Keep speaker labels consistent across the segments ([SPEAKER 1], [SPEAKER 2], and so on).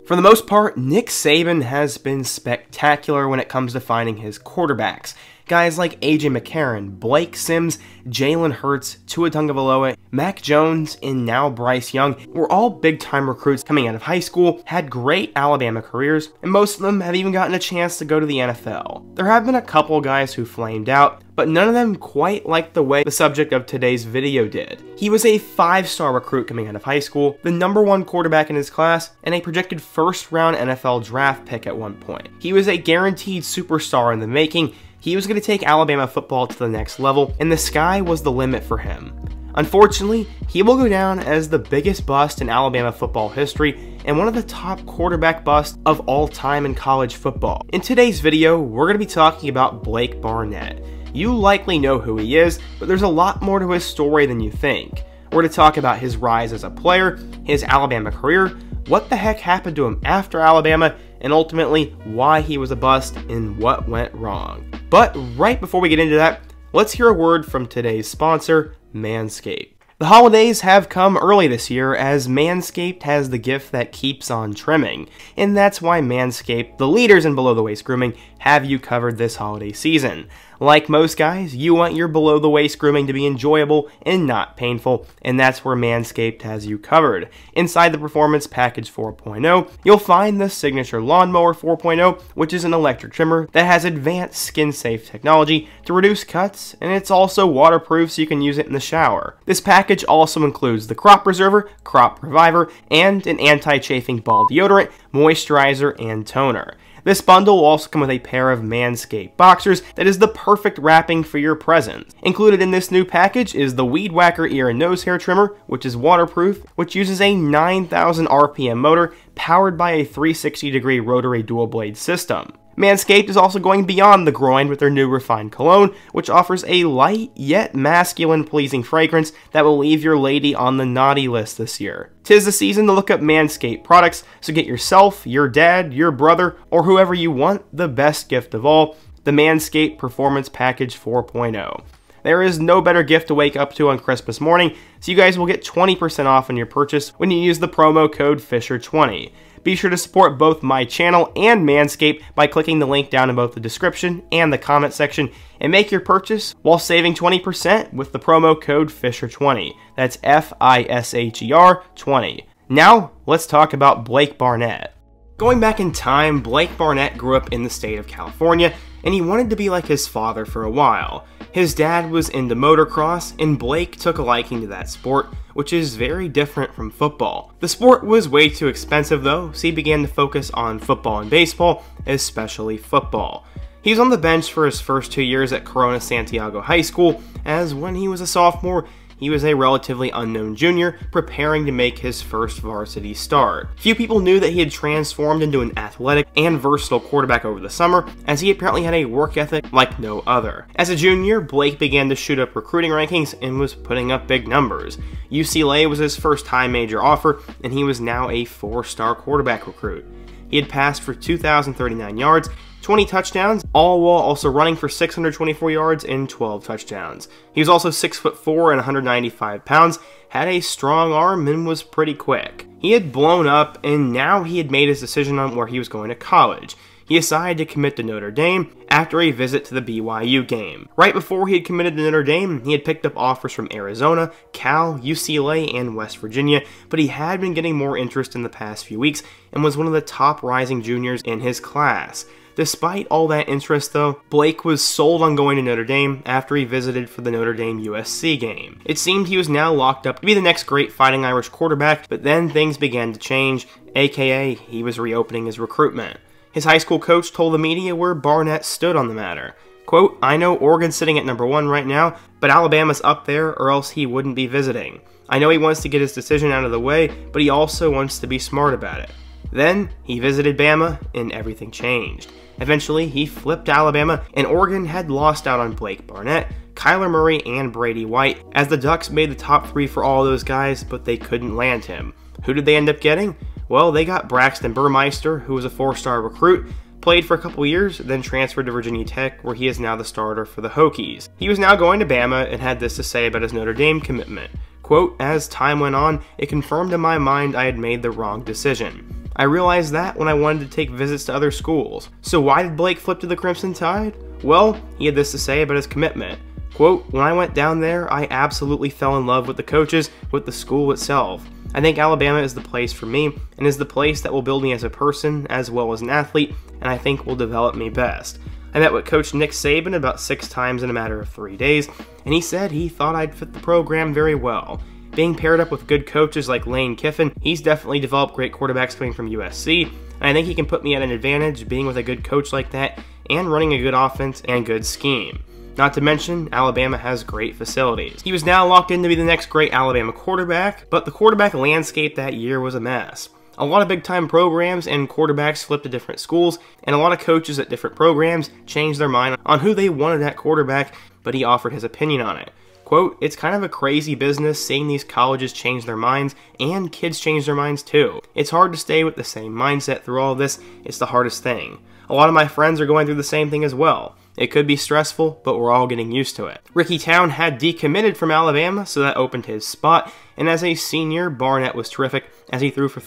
[SPEAKER 1] For the most part, Nick Saban has been spectacular when it comes to finding his quarterbacks. Guys like AJ McCarron, Blake Sims, Jalen Hurts, Tua Tagovailoa, Mac Jones, and now Bryce Young were all big-time recruits coming out of high school, had great Alabama careers, and most of them have even gotten a chance to go to the NFL. There have been a couple guys who flamed out, but none of them quite like the way the subject of today's video did. He was a 5-star recruit coming out of high school, the #1 quarterback in his class, and a projected first-round NFL draft pick at one point. He was a guaranteed superstar in the making. He was going to take Alabama football to the next level, and the sky was the limit for him. Unfortunately, he will go down as the biggest bust in Alabama football history and one of the top quarterback busts of all time in college football. In today's video, we're going to be talking about Blake Barnett. You likely know who he is, but there's a lot more to his story than you think. We're going to talk about his rise as a player, his Alabama career, what the heck happened to him after Alabama, and ultimately why he was a bust and what went wrong. But right before we get into that, let's hear a word from today's sponsor, Manscaped. The holidays have come early this year as Manscaped has the gift that keeps on trimming, and that's why Manscaped, the leaders in below-the-waist grooming, have you covered this holiday season. Like most guys, you want your below-the-waist grooming to be enjoyable and not painful, and that's where Manscaped has you covered. Inside the Performance Package 4.0, you'll find the Signature Lawnmower 4.0, which is an electric trimmer that has advanced skin-safe technology to reduce cuts, and it's also waterproof so you can use it in the shower. This package also includes the Crop Preserver, Crop Reviver, and an anti-chafing ball deodorant, moisturizer, and toner. This bundle will also come with a pair of Manscaped boxers that is the perfect wrapping for your presents. Included in this new package is the Weed Whacker ear and nose hair trimmer, which is waterproof, which uses a 9,000 RPM motor powered by a 360-degree rotary dual blade system. Manscaped is also going beyond the groin with their new refined cologne, which offers a light yet masculine pleasing fragrance that will leave your lady on the naughty list this year. 'Tis the season to look up Manscaped products, so get yourself, your dad, your brother, or whoever you want the best gift of all, the Manscaped Performance Package 4.0. There is no better gift to wake up to on Christmas morning, so you guys will get 20% off on your purchase when you use the promo code Fisher20. Be sure to support both my channel and Manscaped by clicking the link down in both the description and the comment section, and make your purchase while saving 20% with the promo code Fisher20. That's Fisher 20. Now, let's talk about Blake Barnett. Going back in time, Blake Barnett grew up in the state of California, and he wanted to be like his father for a while. His dad was into motocross, and Blake took a liking to that sport, which is very different from football. The sport was way too expensive though, so he began to focus on football and baseball, especially football. He was on the bench for his first 2 years at Corona Santiago High School, as when he was a sophomore, he was a relatively unknown junior preparing to make his first varsity start. Few people knew that he had transformed into an athletic and versatile quarterback over the summer, as he apparently had a work ethic like no other. As a junior, Blake began to shoot up recruiting rankings and was putting up big numbers. UCLA was his first high major offer, and he was now a 4-star quarterback recruit. He had passed for 2,039 yards, 20 touchdowns, all while also running for 624 yards and 12 touchdowns. He was also 6'4" and 195 pounds, had a strong arm, and was pretty quick. He had blown up, and now he had made his decision on where he was going to college. He decided to commit to Notre Dame after a visit to the BYU game. Right before he had committed to Notre Dame, he had picked up offers from Arizona, Cal, UCLA, and West Virginia, but he had been getting more interest in the past few weeks and was one of the top rising juniors in his class. Despite all that interest though, Blake was sold on going to Notre Dame after he visited for the Notre Dame USC game. It seemed he was now locked up to be the next great Fighting Irish quarterback, but then things began to change, aka he was reopening his recruitment. His high school coach told the media where Barnett stood on the matter. Quote, "I know Oregon's sitting at #1 right now, but Alabama's up there or else he wouldn't be visiting. I know he wants to get his decision out of the way, but he also wants to be smart about it." Then, he visited Bama, and everything changed. Eventually, he flipped Alabama, and Oregon had lost out on Blake Barnett, Kyler Murray, and Brady White, as the Ducks made the top 3 for all those guys, but they couldn't land him. Who did they end up getting? Well, they got Braxton Burmeister, who was a 4-star recruit, played for a couple years, then transferred to Virginia Tech, where he is now the starter for the Hokies. He was now going to Bama and had this to say about his Notre Dame commitment. Quote, "As time went on, it confirmed in my mind I had made the wrong decision. I realized that when I wanted to take visits to other schools. So why did Blake flip to the Crimson Tide? Well, he had this to say about his commitment. Quote, "When I went down there, I absolutely fell in love with the coaches, with the school itself. I think Alabama is the place for me, and is the place that will build me as a person, as well as an athlete, and I think will develop me best. I met with Coach Nick Saban about 6 times in a matter of 3 days, and he said he thought I'd fit the program very well. Being paired up with good coaches like Lane Kiffin, he's definitely developed great quarterbacks coming from USC, and I think he can put me at an advantage being with a good coach like that and running a good offense and good scheme. Not to mention, Alabama has great facilities." He was now locked in to be the next great Alabama quarterback, but the quarterback landscape that year was a mess. A lot of big-time programs and quarterbacks flipped to different schools, and a lot of coaches at different programs changed their mind on who they wanted at quarterback, but he offered his opinion on it. Quote, "It's kind of a crazy business seeing these colleges change their minds, and kids change their minds too. It's hard to stay with the same mindset through all of this. It's the hardest thing. A lot of my friends are going through the same thing as well. It could be stressful, but we're all getting used to it." Ricky Town had decommitted from Alabama, so that opened his spot, and as a senior, Barnett was terrific as he threw for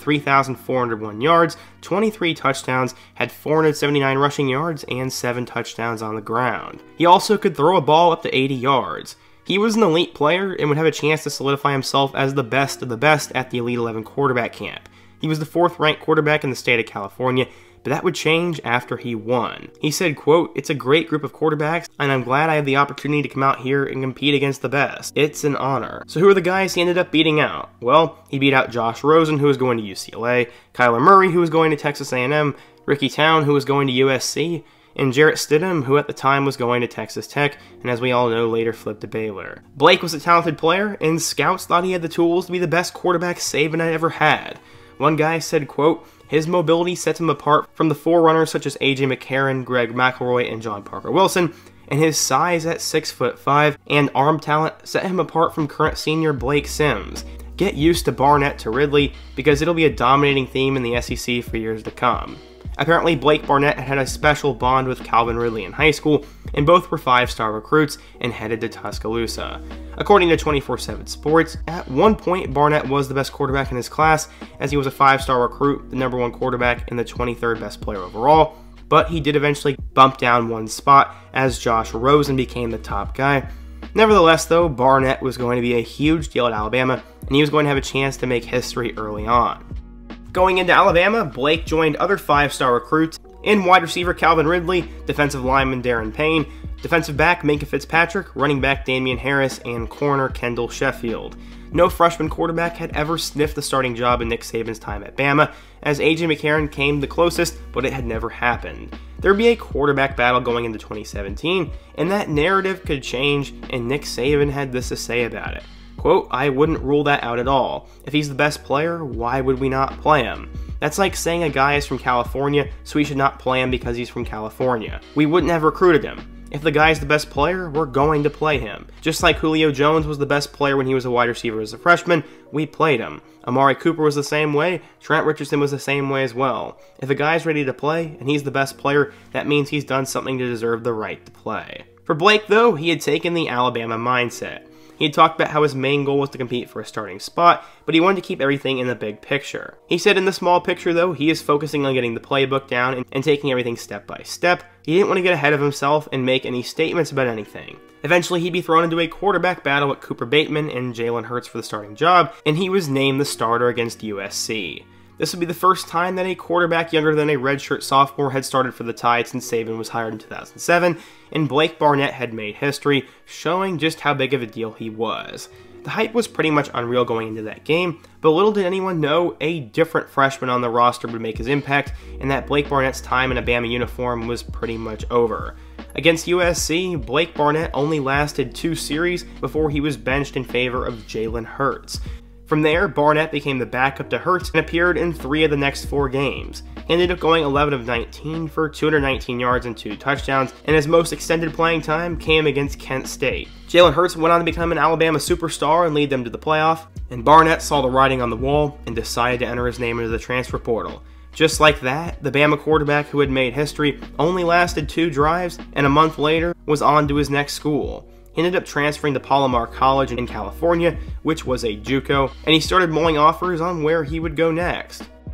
[SPEAKER 1] 3,401 yards, 23 touchdowns, had 479 rushing yards, and 7 touchdowns on the ground. He also could throw a ball up to 80 yards. He was an elite player and would have a chance to solidify himself as the best of the best at the Elite 11 quarterback camp. He was the 4th ranked quarterback in the state of California, but that would change after he won. He said, quote, "It's a great group of quarterbacks, and I'm glad I have the opportunity to come out here and compete against the best. It's an honor." So who are the guys he ended up beating out? Well, he beat out Josh Rosen, who was going to UCLA, Kyler Murray, who was going to Texas A&M, Ricky Town, who was going to USC, and Jarrett Stidham, who at the time was going to Texas Tech, and as we all know, later flipped to Baylor. Blake was a talented player, and scouts thought he had the tools to be the best quarterback Saban had ever had. One guy said, quote, "His mobility sets him apart from the forerunners such as A.J. McCarron, Greg McElroy, and John Parker Wilson, and his size at 6'5" and arm talent set him apart from current senior Blake Sims. Get used to Barnett to Ridley, because it'll be a dominating theme in the SEC for years to come." Apparently, Blake Barnett had a special bond with Calvin Ridley in high school, and both were 5-star recruits and headed to Tuscaloosa. According to 24/7 Sports, at one point Barnett was the best quarterback in his class, as he was a 5-star recruit, the #1 quarterback, and the 23rd best player overall, but he did eventually bump down one spot as Josh Rosen became the top guy. Nevertheless, though, Barnett was going to be a huge deal at Alabama, and he was going to have a chance to make history early on. Going into Alabama, Blake joined other 5-star recruits in wide receiver Calvin Ridley, defensive lineman Darren Payne, defensive back Minkah Fitzpatrick, running back Damian Harris, and corner Kendall Sheffield. No freshman quarterback had ever sniffed the starting job in Nick Saban's time at Bama, as A.J. McCarron came the closest, but it had never happened. There would be a quarterback battle going into 2017, and that narrative could change, and Nick Saban had this to say about it. Quote, "I wouldn't rule that out at all. If he's the best player, why would we not play him? That's like saying a guy is from California, so we should not play him because he's from California. We wouldn't have recruited him. If the guy's the best player, we're going to play him. Just like Julio Jones was the best player when he was a wide receiver as a freshman, we played him. Amari Cooper was the same way, Trent Richardson was the same way as well. If a guy's ready to play, and he's the best player, that means he's done something to deserve the right to play." For Blake, though, he had taken the Alabama mindset. He had talked about how his main goal was to compete for a starting spot, but he wanted to keep everything in the big picture. He said in the small picture, though, he is focusing on getting the playbook down and taking everything step by step. He didn't want to get ahead of himself and make any statements about anything. Eventually, he'd be thrown into a quarterback battle with Cooper Bateman and Jalen Hurts for the starting job, and he was named the starter against USC. This would be the first time that a quarterback younger than a redshirt sophomore had started for the Tide since Saban was hired in 2007, and Blake Barnett had made history, showing just how big of a deal he was. The hype was pretty much unreal going into that game, but little did anyone know a different freshman on the roster would make his impact, and that Blake Barnett's time in a Bama uniform was pretty much over. Against USC, Blake Barnett only lasted 2 series before he was benched in favor of Jalen Hurts. From there, Barnett became the backup to Hurts and appeared in 3 of the next 4 games. He ended up going 11 of 19 for 219 yards and 2 touchdowns, and his most extended playing time came against Kent State. Jalen Hurts went on to become an Alabama superstar and lead them to the playoff, and Barnett saw the writing on the wall and decided to enter his name into the transfer portal. Just like that, the Bama quarterback who had made history only lasted 2 drives, and a month later was on to his next school. He ended up transferring to Palomar College in California, which was a JUCO, and he started mulling offers on where he would go next.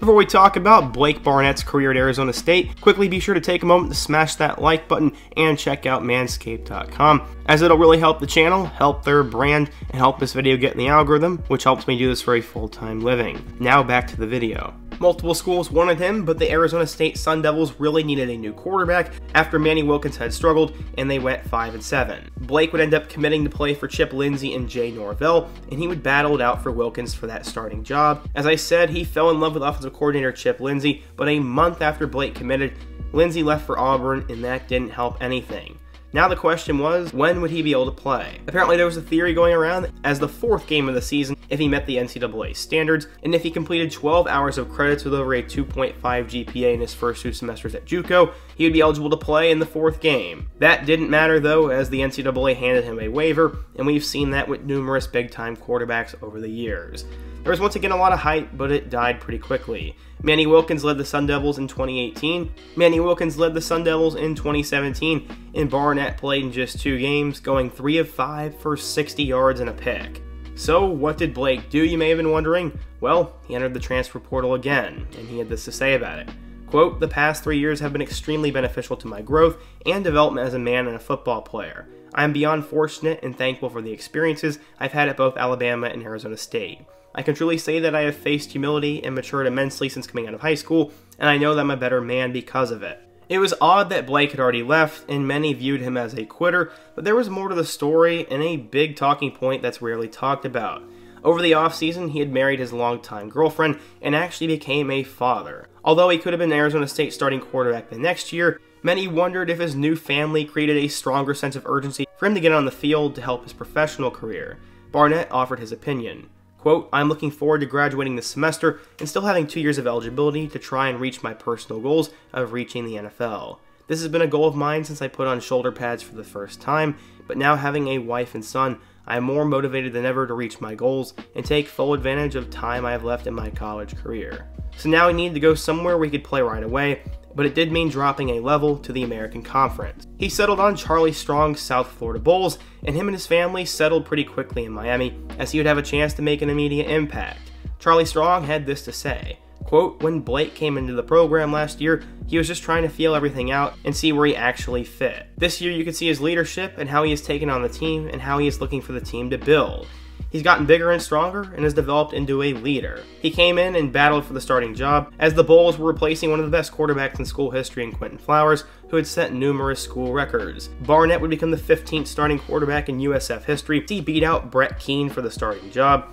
[SPEAKER 1] Before we talk about Blake Barnett's career at Arizona State, quickly be sure to take a moment to smash that like button and check out manscaped.com, as it'll really help the channel, help their brand, and help this video get in the algorithm, which helps me do this for a full-time living. Now back to the video. Multiple schools wanted him, but the Arizona State Sun Devils really needed a new quarterback after Manny Wilkins had struggled, and they went 5-7. Blake would end up committing to play for Chip Lindsey and Jay Norvell, and he would battle it out for Wilkins for that starting job. As I said, he fell in love with offensive coordinator Chip Lindsey, but a month after Blake committed, Lindsey left for Auburn, and that didn't help anything. Now the question was, when would he be able to play? Apparently there was a theory going around that as the fourth game of the season, if he met the NCAA standards, and if he completed 12 hours of credits with over a 2.5 GPA in his first 2 semesters at JUCO, he would be eligible to play in the fourth game. That didn't matter though, as the NCAA handed him a waiver, and we've seen that with numerous big-time quarterbacks over the years. There was once again a lot of hype, but it died pretty quickly. Manny Wilkins led the Sun Devils in 2018, Manny Wilkins led the Sun Devils in 2017, and Barnett played in just 2 games, going 3 of 5 for 60 yards and a pick. So what did Blake do, you may have been wondering? Well, he entered the transfer portal again, and he had this to say about it. Quote, "The past 3 years have been extremely beneficial to my growth and development as a man and a football player. I am beyond fortunate and thankful for the experiences I've had at both Alabama and Arizona State. I can truly say that I have faced humility and matured immensely since coming out of high school, and I know that I'm a better man because of it." It was odd that Blake had already left, and many viewed him as a quitter, but there was more to the story and a big talking point that's rarely talked about. Over the offseason, he had married his longtime girlfriend and actually became a father. Although he could have been Arizona State starting quarterback the next year, many wondered if his new family created a stronger sense of urgency for him to get on the field to help his professional career. Barnett offered his opinion. Quote, "I'm looking forward to graduating this semester and still having 2 years of eligibility to try and reach my personal goals of reaching the NFL. This has been a goal of mine since I put on shoulder pads for the first time, but now having a wife and son, I am more motivated than ever to reach my goals and take full advantage of time I have left in my college career. So now I needed to go somewhere where he could play right away, but it did mean dropping a level to the American Conference. He settled on Charlie Strong's South Florida Bulls, and him and his family settled pretty quickly in Miami, as he would have a chance to make an immediate impact. Charlie Strong had this to say, quote, "When Blake came into the program last year, he was just trying to feel everything out and see where he actually fit. This year you could see his leadership and how he has taken on the team and how he is looking for the team to build. He's gotten bigger and stronger and has developed into a leader. He came in and battled for the starting job, as the Bulls were replacing one of the best quarterbacks in school history in Quentin Flowers, who had set numerous school records. Barnett would become the 15th starting quarterback in USF history. He beat out Brett Keane for the starting job.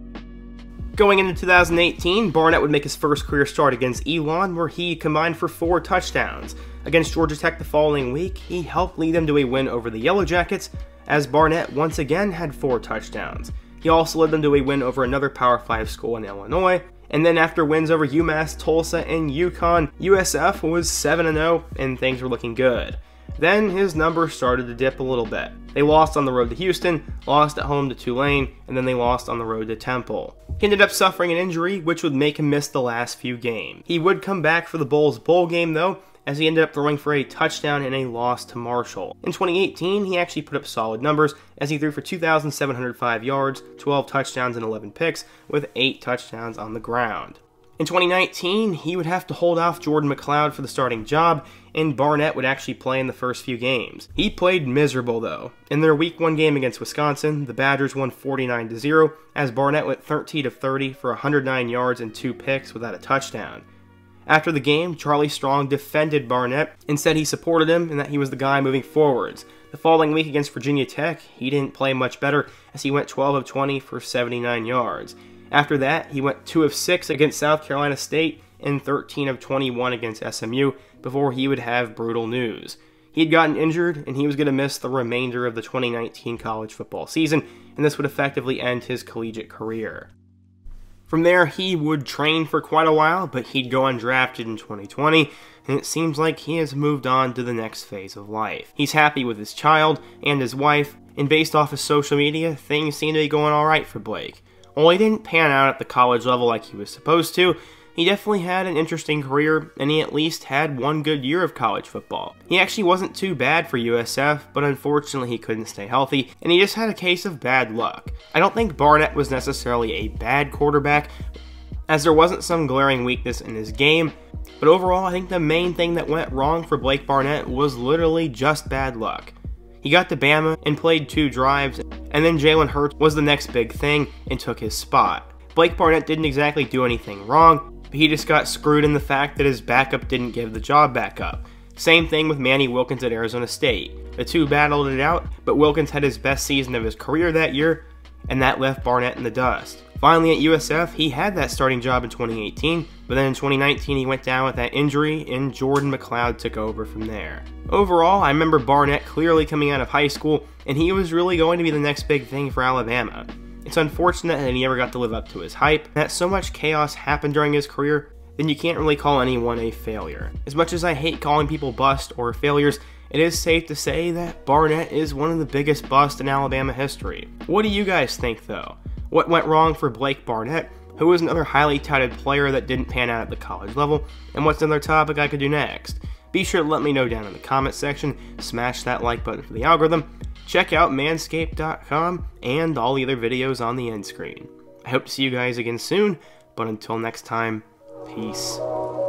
[SPEAKER 1] Going into 2018, Barnett would make his first career start against Elon, where he combined for 4 touchdowns. Against Georgia Tech the following week, he helped lead them to a win over the Yellow Jackets, as Barnett once again had 4 touchdowns. He also led them to a win over another Power 5 school in Illinois, and then after wins over UMass, Tulsa, and UConn, USF was 7-0, and things were looking good. Then his numbers started to dip a little bit. They lost on the road to Houston, lost at home to Tulane, and then they lost on the road to Temple. He ended up suffering an injury, which would make him miss the last few games. He would come back for the Bulls bowl game though, as he ended up throwing for a touchdown in a loss to Marshall. In 2018, he actually put up solid numbers, as he threw for 2,705 yards, 12 touchdowns and 11 picks, with 8 touchdowns on the ground. In 2019, he would have to hold off Jordan McLeod for the starting job, and Barnett would actually play in the first few games. He played miserable though. In their Week 1 game against Wisconsin, the Badgers won 49-0, as Barnett went 13 of 30 for 109 yards and 2 picks without a touchdown. After the game, Charlie Strong defended Barnett and said he supported him and that he was the guy moving forwards. The following week against Virginia Tech, he didn't play much better, as he went 12 of 20 for 79 yards. After that, he went 2 of 6 against South Carolina State and 13 of 21 against SMU before he would have brutal news. He had gotten injured and he was going to miss the remainder of the 2019 college football season, and this would effectively end his collegiate career. From there, he would train for quite a while, but he'd go undrafted in 2020, and it seems like he has moved on to the next phase of life. He's happy with his child and his wife, and based off his social media, things seem to be going alright for Blake. While he didn't pan out at the college level like he was supposed to, he definitely had an interesting career, and he at least had 1 good year of college football. He actually wasn't too bad for USF, but unfortunately he couldn't stay healthy, and he just had a case of bad luck. I don't think Barnett was necessarily a bad quarterback. as there wasn't some glaring weakness in his game, but overall I think the main thing that went wrong for Blake Barnett was literally just bad luck. He got to Bama and played 2 drives, and then Jalen Hurts was the next big thing and took his spot. Blake Barnett didn't exactly do anything wrong, but he just got screwed in the fact that his backup didn't give the job back up. Same thing with Manny Wilkins at Arizona State. The two battled it out, but Wilkins had his best season of his career that year, and that left Barnett in the dust. Finally at USF, he had that starting job in 2018, but then in 2019 he went down with that injury and Jordan McLeod took over from there. Overall, I remember Barnett clearly coming out of high school, and he was really going to be the next big thing for Alabama. It's unfortunate that he never got to live up to his hype, that so much chaos happened during his career, then you can't really call anyone a failure. As much as I hate calling people bust or failures, it is safe to say that Barnett is one of the biggest busts in Alabama history. What do you guys think though? What went wrong for Blake Barnett, who was another highly touted player that didn't pan out at the college level, and what's another topic I could do next? Be sure to let me know down in the comment section, smash that like button for the algorithm, check out manscaped.com, and all the other videos on the end screen. I hope to see you guys again soon, but until next time, peace.